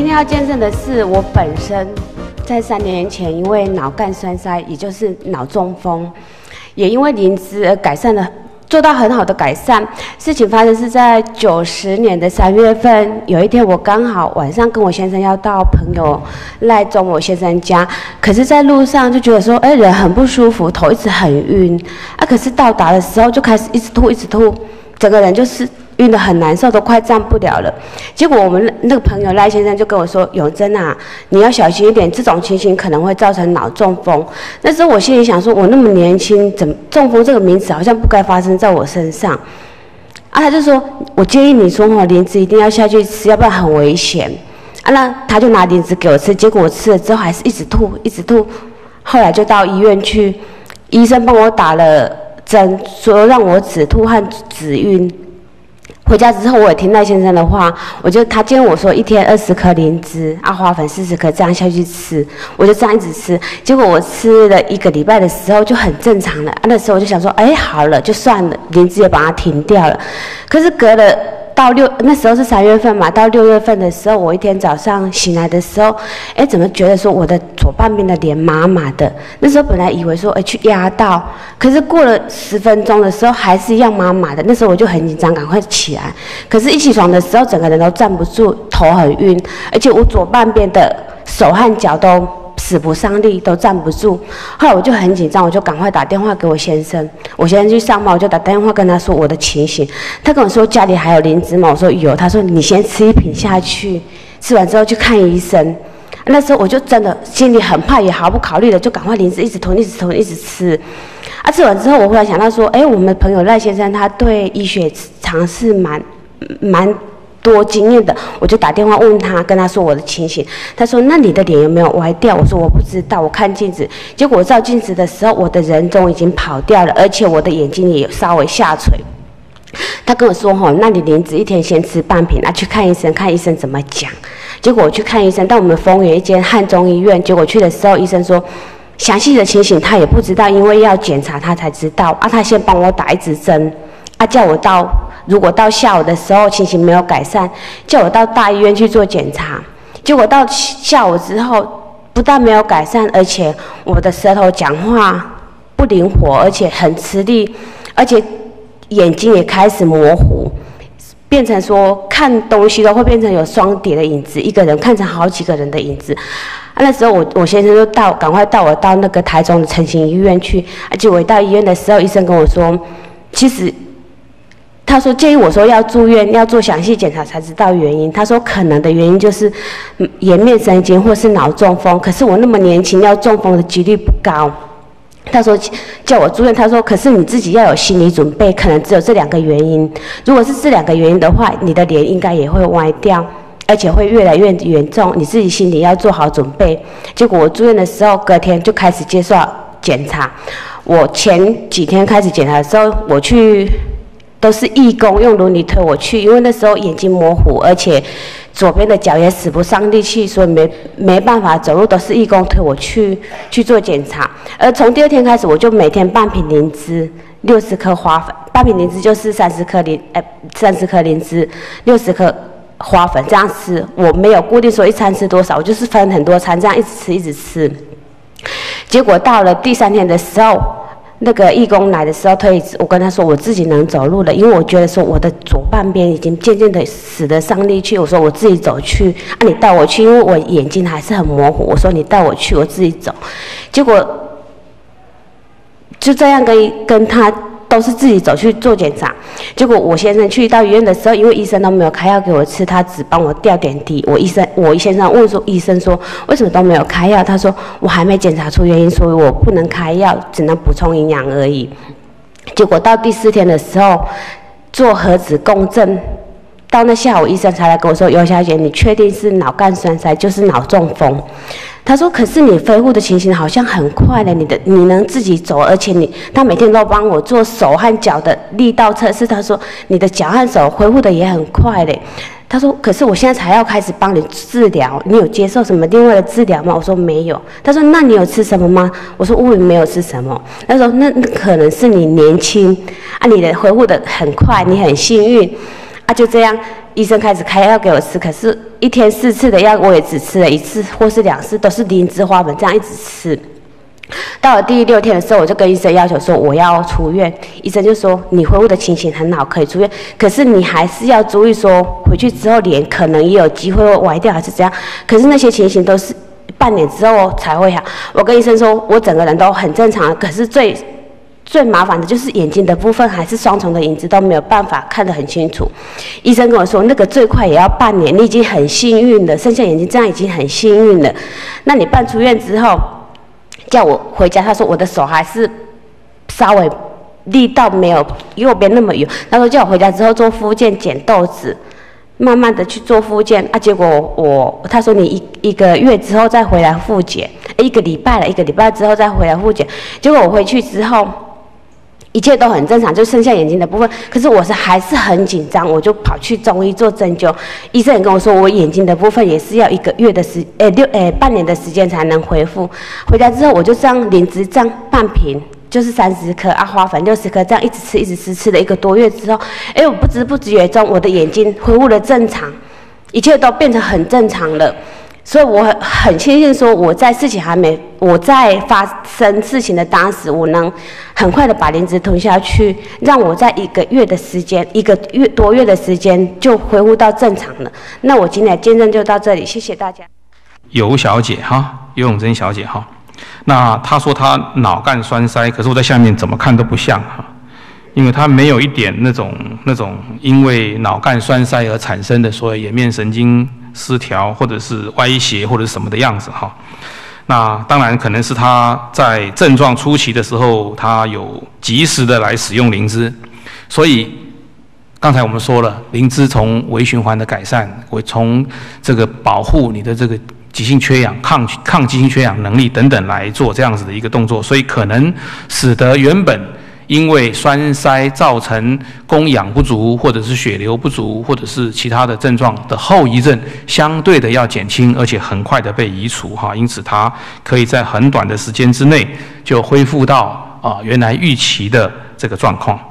今天要见证的是我本身在3年前因为脑干栓塞，也就是脑中风，也因为灵芝而改善了，做到很好的改善。事情发生是在90年的3月份，有一天我刚好晚上跟我先生要到朋友赖中我先生家，可是在路上就觉得说，人很不舒服，头一直很晕啊。可是到达的时候就开始一直吐，整个人就是晕得很难受，都快站不了了。结果我们那个朋友赖先生就跟我说：“永贞啊，你要小心一点，这种情形可能会造成脑中风。”那时候我心里想说，我那么年轻，怎么中风这个名词好像不该发生在我身上啊？他就说：“我建议你说灵芝一定要下去吃，要不然很危险啊。”那他就拿灵芝给我吃，结果我吃了之后还是一直吐，后来就到医院去，医生帮我打了针，说让我止吐和止晕。回家之后，我也听赖先生的话，他建议我说1天20颗灵芝，花粉40颗，这样下去吃，我就这样一直吃。结果我吃了1个礼拜的时候就很正常了，那时候我就想说，好了，就算了，灵芝也把它停掉了。可是隔了到那时候是3月份嘛，到6月份的时候，我一天早上醒来的时候，怎么觉得说我的左半边的脸麻麻的？那时候本来以为说，去压到，可是过了10分钟的时候，还是一样麻麻的。那时候我就很紧张，赶快起来。可是，一起床的时候，整个人都站不住，头很晕，而且我左半边的手和脚都使不上力，都站不住。后来我就很紧张，我就赶快打电话给我先生。我先生去上班，我就打电话跟他说我的情形。他跟我说家里还有灵芝吗？我说有。他说你先吃1瓶下去，吃完之后去看医生。那时候我就真的心里很怕，也毫不考虑的就赶快灵芝一直吞一直吃。吃完之后我忽然想到说，我们朋友赖先生他对医学常识蛮多经验的，我就打电话问他，跟他说我的情形。他说：“那你的脸有没有歪掉？”我说：“我不知道，我看镜子。”结果我照镜子的时候，我的人中已经跑掉了，而且我的眼睛也稍微下垂。他跟我说：“那你灵芝1天先吃半瓶，去看医生，看医生怎么讲。”结果我去看医生，到我们丰原一间汉中医院。结果去的时候，医生说详细的情形他也不知道，因为要检查他才知道。他先帮我打1支针，叫我如果到下午的时候情形没有改善，叫我到大医院去做检查。结果到下午之后，不但没有改善，而且我的舌头讲话不灵活，而且很吃力，而且眼睛也开始模糊，变成说看东西都会变成有双叠的影子，一个人看成好几个人的影子。那时候我先生就赶快带我到那个台中的诚行医院去。结果我到医院的时候，医生跟我说，其实他说建议我说要住院，要做详细检查才知道原因。他说可能的原因就是颜面神经或是脑中风，可是我那么年轻，要中风的几率不高。他说叫我住院，他说可是你自己要有心理准备，可能只有这2个原因。如果是这2个原因的话，你的脸应该也会歪掉，而且会越来越严重，你自己心里要做好准备。结果我住院的时候，隔天就开始接受检查。我前几天开始检查的时候，我去都是义工用轮椅推我去，因为那时候眼睛模糊，而且左边的脚也使不上力气，所以没办法走路，都是义工推我去做检查。而从第2天开始，我就每天半瓶灵芝，60颗花粉，半瓶灵芝就是30颗灵芝，60颗花粉这样吃。我没有固定说一餐吃多少，我就是分很多餐，这样一直吃。结果到了第3天的时候，那个义工来的时候推椅子，我跟他说我自己能走路了，因为我觉得说我的左半边已经渐渐的使得上力气。我说我自己走去，你带我去，因为我眼睛还是很模糊。我说你带我去，我自己走。结果就这样跟他都是自己走去做检查。结果我先生去到医院的时候，因为医生都没有开药给我吃，他只帮我吊点滴。我先生问说，医生说为什么都没有开药？他说我还没检查出原因，所以我不能开药，只能补充营养而已。结果到第4天的时候做核子共振，到那下午医生才来跟我说，尤小姐，你确定是脑干栓塞，就是脑中风。他说：“可是你恢复的情形好像很快了，你能自己走，而且他每天都帮我做手和脚的力道测试。他说你的脚和手恢复的也很快嘞。他说：可是我现在才要开始帮你治疗，你有接受什么另外的治疗吗？我说没有。他说：那你有吃什么吗？我说我也没有吃什么。他说：那可能是你年轻啊，你的恢复的很快，你很幸运。” 就这样，医生开始开药给我吃，可是1天4次的药，我也只吃了1次或是2次，都是灵芝花粉这样一直吃。到了第6天的时候，我就跟医生要求说我要出院，医生就说你恢复的情形很好，可以出院，可是你还是要注意说回去之后脸可能也有机会会歪掉还是怎样，可是那些情形都是半年之后才会好。我跟医生说我整个人都很正常，可是最麻烦的就是眼睛的部分还是双重的影子都没有办法看得很清楚。医生跟我说那个最快也要半年，你已经很幸运了，剩下眼睛这样已经很幸运了。那你办出院之后叫我回家，他说我的手还是稍微力道没有右边那么有，他说叫我回家之后做复健减豆子，慢慢的去做复健结果他说你一个月之后再回来复检，1个礼拜之后再回来复检，结果我回去之后一切都很正常，就剩下眼睛的部分，可是我还是很紧张，我就跑去中医做针灸，医生也跟我说我眼睛的部分也是要1个月的半年的时间才能恢复。回家之后我就这样灵芝这样半瓶就是30颗花粉60颗，这样一直吃了1个多月之后，我不知不觉中我的眼睛恢复了正常，一切都变成很正常了。所以我很庆幸说我在发生事情的当时，我能很快的把灵芝吞下去，让我在1个月的时间1个多月的时间就恢复到正常了。那我今天的见证就到这里，谢谢大家。 尤小姐哈，尤永贞小姐哈，那她说她脑干栓塞，可是我在下面怎么看都不像哈，因为她没有一点那种因为脑干栓塞而产生的所谓颜面神经失调或者是歪斜或者是什么的样子哈。那当然可能是他在症状初期的时候，他有及时的来使用灵芝，所以刚才我们说了，灵芝从微循环的改善，从这个保护你的这个急性缺氧、抗急性缺氧能力等等来做这样子的一个动作，所以可能使得原本因为栓塞造成供氧不足，或者是血流不足，或者是其他的症状的后遗症，相对的要减轻，而且很快的被移除哈。因此，它可以在很短的时间之内就恢复到原来预期的这个状况。